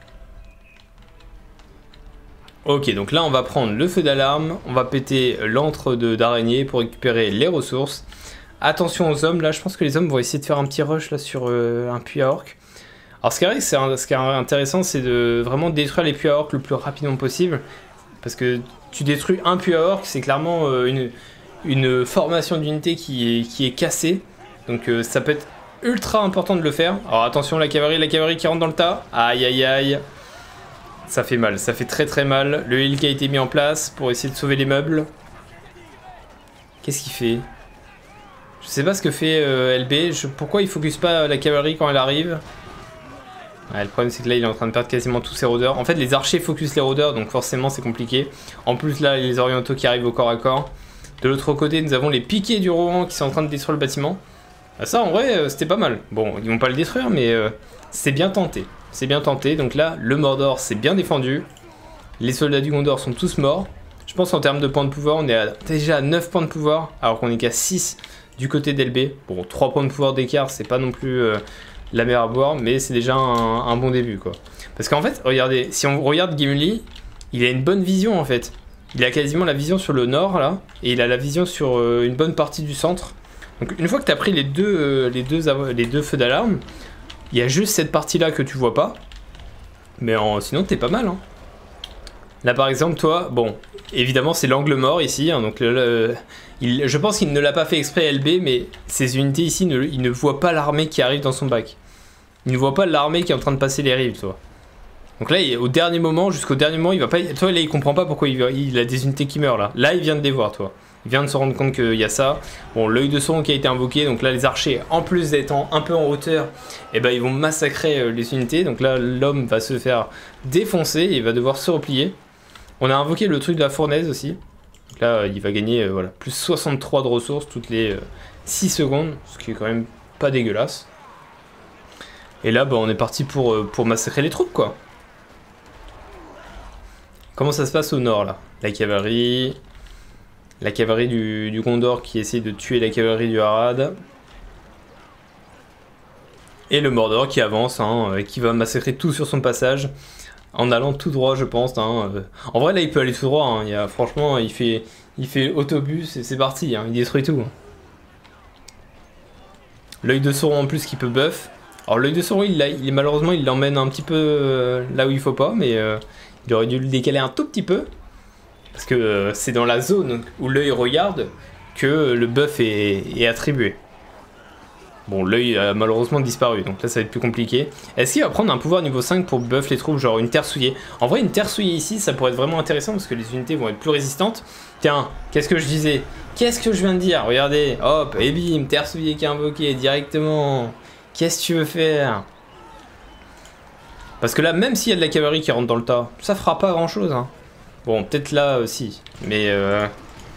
Ok, donc là on va prendre le feu d'alarme, on va péter l'antre d'araignée pour récupérer les ressources. Attention aux hommes, là je pense que les hommes vont essayer de faire un petit rush là sur un puits à orques. Alors ce qui est intéressant, c'est de vraiment détruire les puits à orques le plus rapidement possible. Parce que tu détruis un puits à orques, c'est clairement une formation d'unité qui est cassée. Donc ça peut être ultra important de le faire. Alors attention, la cavalerie qui rentre dans le tas. Aïe aïe aïe. Ça fait mal, ça fait très très mal. Le heal qui a été mis en place pour essayer de sauver les meubles. Qu'est-ce qu'il fait ? Je sais pas ce que fait LB, pourquoi il focus pas la cavalerie quand elle arrive. Ouais, le problème c'est que là il est en train de perdre quasiment tous ses rôdeurs. En fait les archers focus les rôdeurs, donc forcément c'est compliqué. En plus là les orientaux qui arrivent au corps à corps. De l'autre côté, nous avons les piquets du Rohan qui sont en train de détruire le bâtiment. Ah, ça, en vrai, c'était pas mal. Bon, ils vont pas le détruire, mais c'est bien tenté. C'est bien tenté. Donc là, le Mordor, c'est bien défendu. Les soldats du Gondor sont tous morts. Je pense qu'en termes de points de pouvoir, on est déjà à 9 points de pouvoir, alors qu'on est qu'à 6 du côté d'LB. Bon, 3 points de pouvoir d'écart, c'est pas non plus la mer à boire, mais c'est déjà un bon début, quoi. Parce qu'en fait, regardez, si on regarde Gimli, il a une bonne vision, en fait. Il a quasiment la vision sur le nord, là, et il a la vision sur une bonne partie du centre. Donc une fois que tu as pris les deux feux d'alarme, il y a juste cette partie-là que tu vois pas. Mais sinon, t'es pas mal, hein. Là, par exemple, toi, bon, évidemment, c'est l'angle mort ici, hein, donc je pense qu'il ne l'a pas fait exprès LB, mais ces unités ici, il ne voit pas l'armée qui arrive dans son bac. Il ne voit pas l'armée qui est en train de passer les rives, toi. Donc là, au dernier moment, jusqu'au dernier moment, il va pas. Toi, là, il comprend pas pourquoi il a des unités qui meurent là. Là, il vient de les voir, toi. Il vient de se rendre compte qu'il y a ça. Bon, l'œil de Sauron qui a été invoqué. Donc là, les archers, en plus d'être un peu en hauteur, eh ben, ils vont massacrer les unités. Donc là, l'homme va se faire défoncer et il va devoir se replier. On a invoqué le truc de la fournaise aussi. Donc là, il va gagner voilà, plus 63 de ressources toutes les 6 secondes. Ce qui est quand même pas dégueulasse. Et là, bah, on est parti pour massacrer les troupes, quoi. Comment ça se passe au nord, là? La cavalerie du Gondor qui essaie de tuer la cavalerie du Harad. Et le Mordor qui avance, hein, qui va massacrer tout sur son passage, en allant tout droit, je pense. Hein. En vrai, là, il peut aller tout droit. Hein. Franchement, il fait autobus et c'est parti. Hein. Il détruit tout. Hein. L'œil de Sauron en plus qui peut buff. Alors, l'œil de Sauron, malheureusement, il l'emmène un petit peu là où il faut pas, mais... il aurait dû le décaler un tout petit peu. Parce que c'est dans la zone où l'œil regarde que le buff est attribué. Bon, l'œil a malheureusement disparu, donc là ça va être plus compliqué. Est-ce qu'il va prendre un pouvoir niveau 5 pour buff les troupes, genre une terre souillée? En vrai, une terre souillée ici, ça pourrait être vraiment intéressant parce que les unités vont être plus résistantes. Tiens, qu'est-ce que je disais? Qu'est-ce que je viens de dire? Regardez, hop, et bim, terre souillée qui est invoquée directement. Qu'est-ce que tu veux faire? Parce que là, même s'il y a de la cavalerie qui rentre dans le tas, ça fera pas grand chose. Hein. Bon, peut-être là aussi, mais là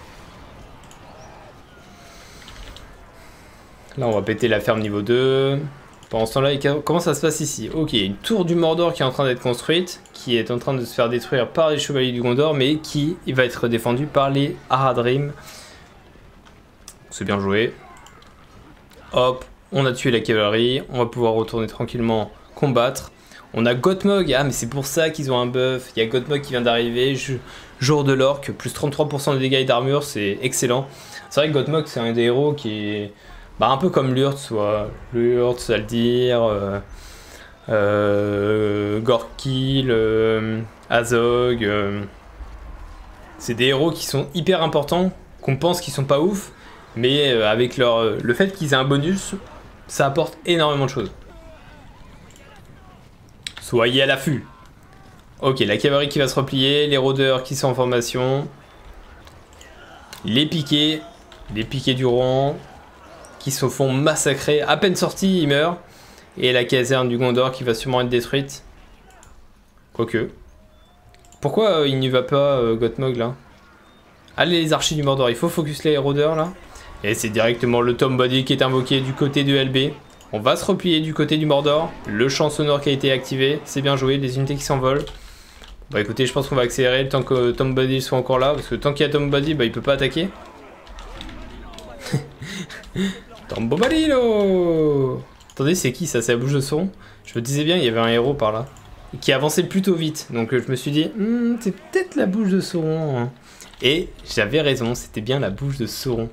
on va péter la ferme niveau 2. Pendant ce temps-là, comment ça se passe ici? Ok, une tour du Mordor qui est en train d'être construite, qui est en train de se faire détruire par les chevaliers du Gondor, mais qui va être défendue par les Haradrim. C'est bien joué. Hop, on a tué la cavalerie, on va pouvoir retourner tranquillement combattre. On a Gothmog, ah mais c'est pour ça qu'ils ont un buff, il y a Gothmog qui vient d'arriver, jour de l'orque, plus 33% de dégâts et d'armure, c'est excellent. C'est vrai que Gothmog c'est un des héros qui est un peu comme Lurtz, soit Lurtz, Saldir, Gorkil, Azog. C'est des héros qui sont hyper importants, qu'on pense qu'ils sont pas ouf, mais avec le fait qu'ils aient un bonus, ça apporte énormément de choses. Soyez à l'affût. Ok, la cavalerie qui va se replier, les rôdeurs qui sont en formation, les piquets du Rohan qui se font massacrer. À peine sortis, ils meurent. Et la caserne du Gondor qui va sûrement être détruite. Quoique. Pourquoi il n'y va pas, Gothmog, là? Allez, les archers du Mordor, il faut focus les rôdeurs, là. Et c'est directement le Tom Body qui est invoqué du côté de LB. On va se replier du côté du Mordor. Le champ sonore qui a été activé. C'est bien joué, des unités qui s'envolent. Bah écoutez, je pense qu'on va accélérer le temps que Tom Body soit encore là. Parce que tant qu'il y a Tom Body, bah il peut pas attaquer. Tom Bombadillo. Attendez, c'est qui ça? C'est la bouche de Sauron? Je me disais bien, il y avait un héros par là. Qui avançait plutôt vite. Donc je me suis dit, c'est peut-être la bouche de Sauron. Hein. Et j'avais raison, c'était bien la bouche de Sauron.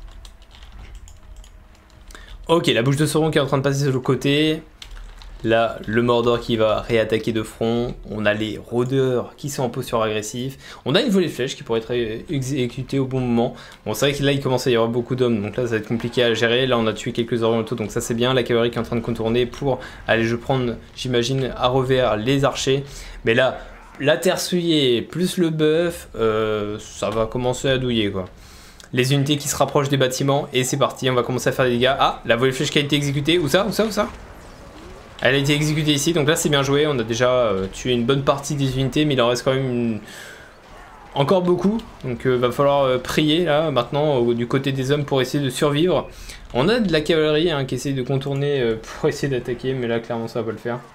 Ok, la bouche de Sauron qui est en train de passer sur le côté. Là, le Mordor qui va réattaquer de front. On a les rôdeurs qui sont en posture agressive. On a une volée de flèches qui pourrait être exécutée au bon moment. Bon, c'est vrai que là, il commence à y avoir beaucoup d'hommes. Donc là, ça va être compliqué à gérer. Là, on a tué quelques orientaux. Donc ça, c'est bien. La cavalerie qui est en train de contourner pour aller, je prendre, j'imagine, à revers les archers. Mais là, la terre souillée plus le buff, ça va commencer à douiller, quoi. Les unités qui se rapprochent des bâtiments, et c'est parti, on va commencer à faire des dégâts. Ah, la volée de flèche qui a été exécutée, où ça? Elle a été exécutée ici, donc là c'est bien joué, on a déjà tué une bonne partie des unités, mais il en reste quand même encore beaucoup. Donc va falloir prier là maintenant du côté des hommes pour essayer de survivre. On a de la cavalerie hein, qui essaye de contourner pour essayer d'attaquer, mais là clairement ça va pas le faire.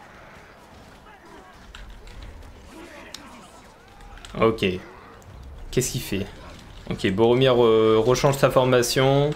Ok. Qu'est-ce qu'il fait? Ok, Boromir rechange sa formation.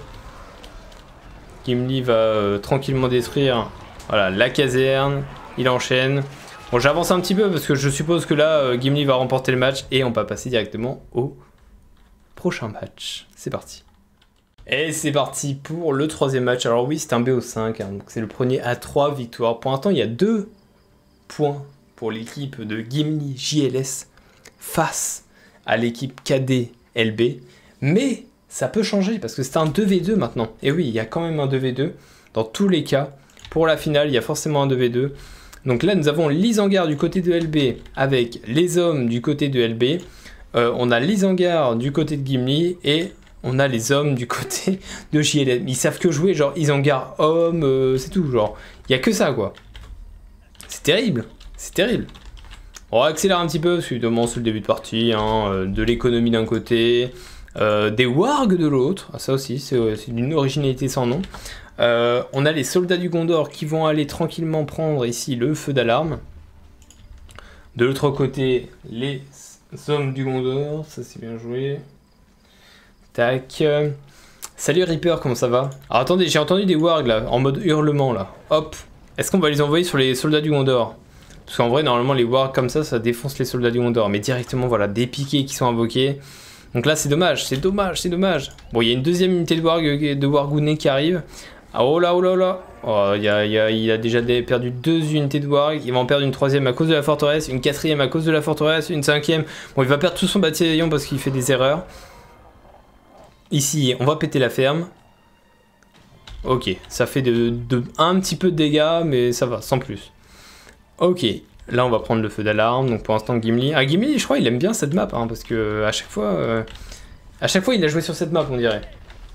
Gimli va tranquillement détruire voilà, la caserne. Il enchaîne. Bon, j'avance un petit peu parce que je suppose que là, Gimli va remporter le match et on va passer directement au prochain match. C'est parti. Et c'est parti pour le troisième match. Alors oui, c'est un BO5, hein, donc c'est le premier à 3 victoires. Pour l'instant, il y a 2 points pour l'équipe de Gimli JLS face à l'équipe KD LB. Mais ça peut changer parce que c'est un 2v2 maintenant. Et oui, il y a quand même un 2v2. Dans tous les cas, pour la finale, il y a forcément un 2v2. Donc là, nous avons l'Isengard du côté de LB avec les hommes du côté de LB. On a l'Isengard du côté de Gimli et on a les hommes du côté de JLS. Ils savent que jouer, genre Isengard homme, c'est tout. Genre, il n'y a que ça, quoi. C'est terrible. C'est terrible. On va accélérer un petit peu, parce qu'évidemment, c'est le début de partie. Hein, de l'économie d'un côté, des wargs de l'autre. Ah, ça aussi, c'est d'une originalité sans nom. On a les soldats du Gondor qui vont aller tranquillement prendre ici le feu d'alarme. De l'autre côté, les hommes du Gondor, ça c'est bien joué. Tac. Salut Reaper, comment ça va? Alors attendez, j'ai entendu des wargs là, en mode hurlement là. Hop. Est-ce qu'on va les envoyer sur les soldats du Gondor? Parce qu'en vrai, normalement, les wargs comme ça défonce les soldats du Gondor. Mais directement, voilà, des piquets qui sont invoqués. Donc là, c'est dommage, c'est dommage, c'est dommage. Bon, il y a une deuxième unité de wargounets qui arrive. Ah, oh là, oh là, oh là. Oh, il a déjà perdu 2 unités de warg. Il va en perdre une 3e à cause de la forteresse, une 4e à cause de la forteresse, une 5e. Bon, il va perdre tout son bataillon parce qu'il fait des erreurs. Ici, on va péter la ferme. Ok, ça fait un petit peu de dégâts, mais ça va, sans plus. Ok, là on va prendre le feu d'alarme. Donc pour l'instant, Gimli. Ah, Gimli, je crois, il aime bien cette map, hein, parce que à chaque fois, il a joué sur cette map, on dirait.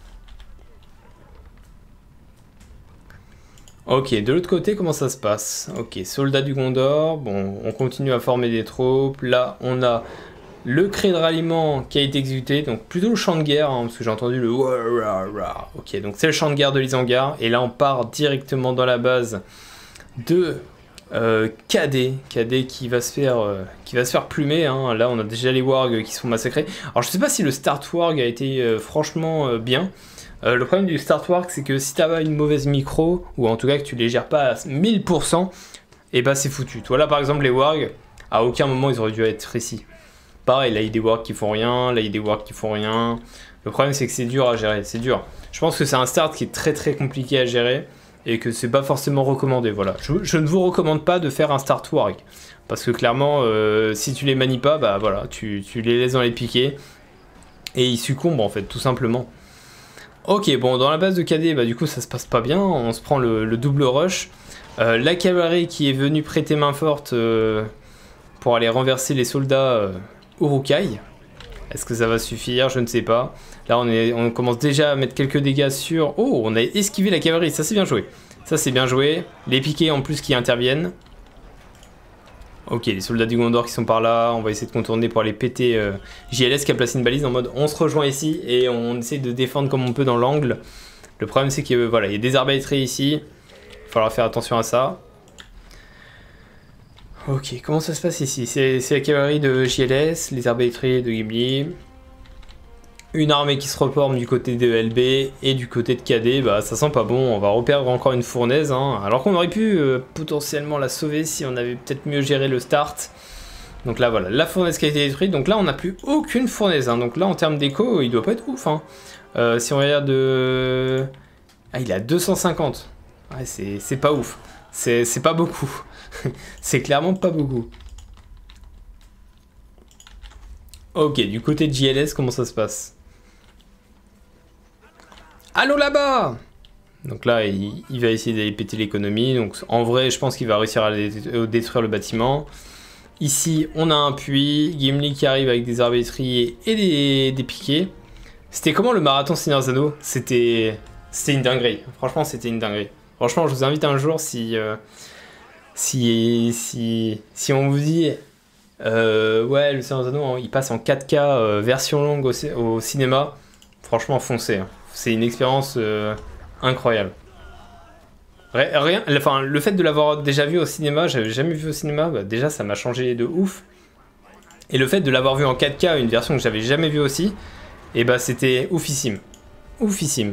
Ok, de l'autre côté, comment ça se passe? Ok, soldats du Gondor. Bon, on continue à former des troupes. Là, on a le cri de ralliement qui a été exécuté. Donc plutôt le chant de guerre, hein, parce que j'ai entendu le... Ok, donc c'est le chant de guerre de l'Isengard. Et là, on part directement dans la base de KD qui va se faire plumer. Hein. Là, on a déjà les wargs qui sont massacrés. Alors, je sais pas si le start warg a été franchement bien. Le problème du start warg, c'est que si tu as une mauvaise micro, ou en tout cas que tu les gères pas à 1000%, et bah c'est foutu. Toi là par exemple les wargs, à aucun moment ils auraient dû être ici. Pareil, là il y a des wargs qui font rien, là il y a des wargs qui font rien. Le problème c'est que c'est dur à gérer, c'est dur. Je pense que c'est un start qui est très très compliqué à gérer, et que c'est pas forcément recommandé, voilà. Je ne vous recommande pas de faire un start warg, parce que clairement, si tu les manies pas, bah voilà, tu les laisses dans les piquets, et ils succombent en fait, tout simplement. Ok, bon, dans la base de KD, bah, du coup, ça se passe pas bien. On se prend le double rush. La cavalerie qui est venue prêter main forte pour aller renverser les soldats Uruk-hai. Est-ce que ça va suffire? Je ne sais pas. Là, on commence déjà à mettre quelques dégâts sur... Oh, on a esquivé la cavalerie. Ça, c'est bien joué. Ça, c'est bien joué. Les piquets, en plus, qui interviennent. Ok, les soldats du Gondor qui sont par là, on va essayer de contourner pour aller péter JLS qui a placé une balise en mode on se rejoint ici et on essaie de défendre comme on peut dans l'angle. Le problème c'est que voilà, il y a des arbalèteries ici, il va falloir faire attention à ça. Ok, comment ça se passe ici? C'est la cavalerie de JLS, les arbalèteries de Gimli. Une armée qui se reforme du côté de LB et du côté de KD, bah ça sent pas bon, on va reperdre encore une fournaise, hein, alors qu'on aurait pu potentiellement la sauver si on avait peut-être mieux géré le start. Donc là voilà, la fournaise qui a été détruite, donc là on n'a plus aucune fournaise, hein, donc là en termes d'écho, il doit pas être ouf. Hein. Si on regarde Ah, il a 250, ouais, c'est pas ouf, c'est pas beaucoup, c'est clairement pas beaucoup. Ok, du côté de JLS, comment ça se passe? Allô là-bas! Donc là, il va essayer d'aller péter l'économie. Donc en vrai, je pense qu'il va réussir à détruire le bâtiment. Ici, on a un puits. Gimli qui arrive avec des arbalèteries et des piquets. C'était comment le marathon Seigneur des Anneaux? C'était une dinguerie. Franchement, c'était une dinguerie. Franchement, je vous invite un jour si on vous dit Ouais, le Seigneur des Anneaux, hein, il passe en 4K version longue au cinéma. Franchement, foncez. Hein. C'est une expérience incroyable. Rien, enfin, le fait de l'avoir déjà vu au cinéma, j'avais jamais vu au cinéma, bah, déjà ça m'a changé de ouf. Et le fait de l'avoir vu en 4K, une version que j'avais jamais vue aussi, et bah c'était oufissime. Oufissime.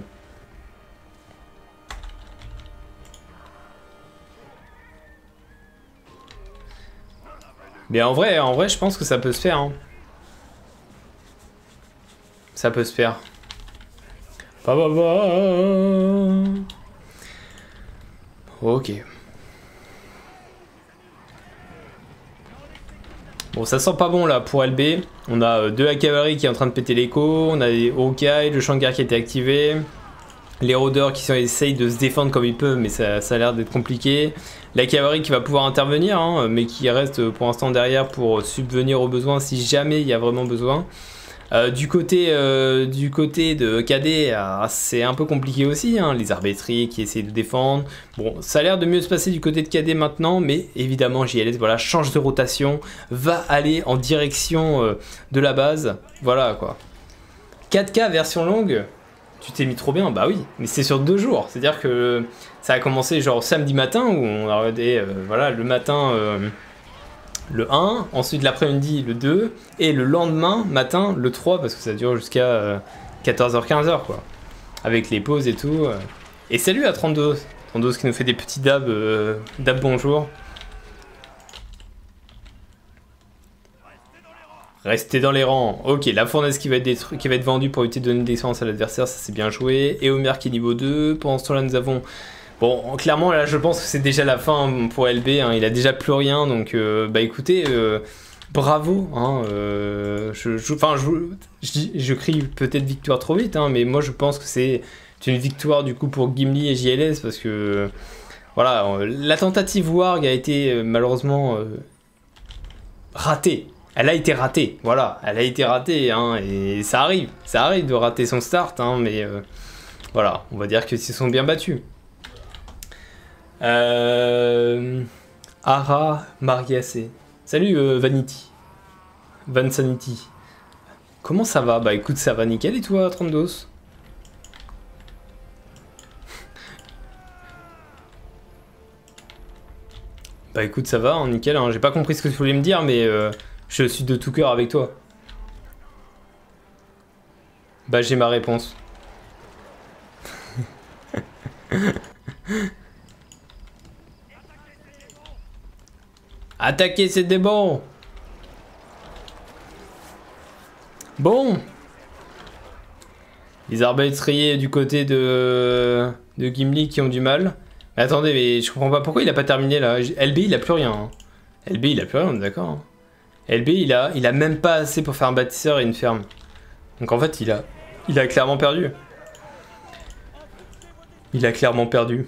Mais en vrai, je pense que ça peut se faire. Hein. Ça peut se faire. Ok. Bon, ça sent pas bon là pour LB. On a deux la cavalerie qui est en train de péter l'écho. On a les Hawkeye, le champ de guerre qui a été activé. Les rôdeurs qui essayent de se défendre comme ils peuvent, mais ça a l'air d'être compliqué. La cavalerie qui va pouvoir intervenir, hein, mais qui reste pour l'instant derrière pour subvenir aux besoins si jamais il y a vraiment besoin. Du côté de KD, c'est un peu compliqué aussi, hein, les arbitriers qui essaient de défendre. Bon, ça a l'air de mieux se passer du côté de KD maintenant, mais évidemment JLS voilà, change de rotation, va aller en direction de la base. Voilà quoi. 4K version longue, tu t'es mis trop bien, bah oui, mais c'est sur 2 jours. C'est-à-dire que ça a commencé genre samedi matin, où on a regardé voilà, le matin... le 1, ensuite l'après-midi le 2, et le lendemain matin le 3, parce que ça dure jusqu'à 14h-15h quoi. Avec les pauses et tout. Et salut à 32 qui nous fait des petits dabs, dab bonjour. Restez dans les rangs. Ok, la fournaise qui va être vendue pour éviter de donner d'expérience à l'adversaire, ça c'est bien joué. Et Omer qui est niveau 2. Pendant ce temps là nous avons... Bon, clairement, là, je pense que c'est déjà la fin pour LB. Hein. Il a déjà plus rien, donc, bah écoutez, bravo. Hein, je crie peut-être victoire trop vite, hein, mais moi, je pense que c'est une victoire du coup pour Gimli et JLS parce que, voilà, la tentative Warg a été malheureusement ratée. Elle a été ratée, voilà, elle a été ratée, hein, et ça arrive de rater son start, hein, mais voilà, on va dire qu'ils se sont bien battus. Ara Mariassé. Salut Vanity. Vansanity. Comment ça va? Bah écoute, ça va nickel et toi, 32? Bah écoute, ça va, hein, nickel. Hein. J'ai pas compris ce que tu voulais me dire, mais je suis de tout cœur avec toi. Bah j'ai ma réponse. Attaquer, c'était bon. Bon. Les arbitriers du côté de Gimli qui ont du mal. Mais attendez, mais je comprends pas pourquoi il a pas terminé là. LB il a plus rien. Hein. LB il a plus rien, on est d'accord. Hein. LB il a même pas assez pour faire un bâtisseur et une ferme. Donc en fait il a clairement perdu. Il a clairement perdu.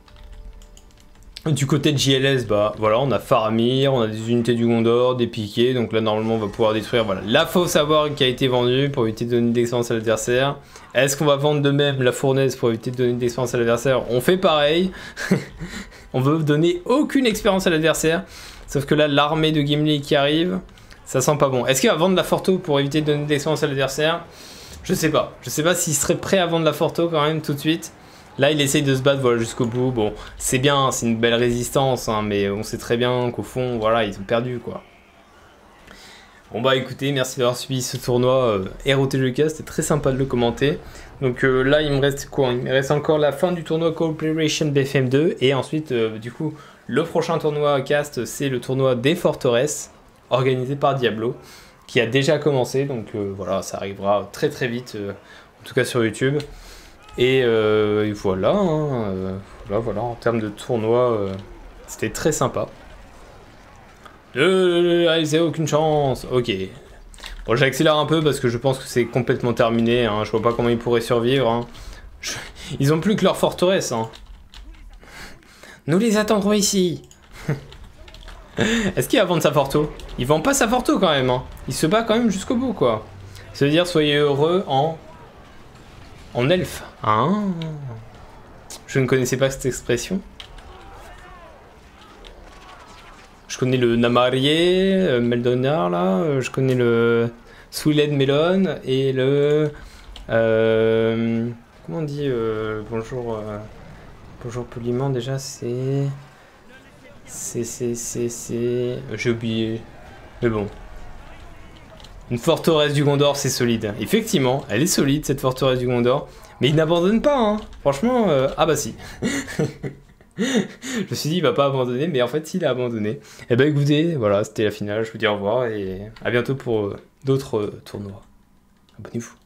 Du côté de JLS, bah voilà, on a Faramir, on a des unités du Gondor, des piquets, donc là normalement on va pouvoir détruire voilà, la fausse à Warg qui a été vendue pour éviter de donner d'expérience à l'adversaire. Est-ce qu'on va vendre de même la fournaise pour éviter de donner d'expérience à l'adversaire? On fait pareil. On veut donner aucune expérience à l'adversaire. Sauf que là, l'armée de Gimli qui arrive, ça sent pas bon. Est-ce qu'il va vendre la Forto pour éviter de donner d'expérience à l'adversaire? Je sais pas. Je sais pas s'il serait prêt à vendre la Forto quand même tout de suite. Là, il essaye de se battre voilà, jusqu'au bout. Bon, c'est bien, c'est une belle résistance, hein, mais on sait très bien qu'au fond, voilà, ils ont perdu, quoi. Bon bah écoutez, merci d'avoir suivi ce tournoi ROTGK, c'était très sympa de le commenter. Donc là, il me reste quoi? Il me reste encore la fin du tournoi Cooperation BFM2, et ensuite, du coup, le prochain tournoi cast, c'est le tournoi des forteresses, organisé par Diablo, qui a déjà commencé, donc voilà, ça arrivera très très vite, en tout cas sur YouTube. Et voilà, hein, voilà, en termes de tournoi, c'était très sympa. Ils n'ont aucune chance. Ok. Bon, j'accélère un peu parce que je pense que c'est complètement terminé. Hein. Je vois pas comment ils pourraient survivre. Hein. Ils ont plus que leur forteresse. Hein. Nous les attendrons ici. Est-ce qu'il va vendre sa forto? Il vend pas sa forto quand même. Hein. Il se bat quand même jusqu'au bout, quoi. Ça veut dire soyez heureux en elfe. Ah. Je ne connaissais pas cette expression. Je connais le Namarié, Meldonar là, je connais le Swilled Melon et le... comment on dit bonjour, bonjour poliment déjà, c'est... J'ai oublié. Mais bon. Une forteresse du Gondor, c'est solide. Effectivement, elle est solide cette forteresse du Gondor. Mais il n'abandonne pas, hein. Franchement, ah bah si. Je me suis dit, il va pas abandonner, mais en fait, il a abandonné. Et bah écoutez, voilà, c'était la finale. Je vous dis au revoir et à bientôt pour d'autres tournois. Abonnez-vous.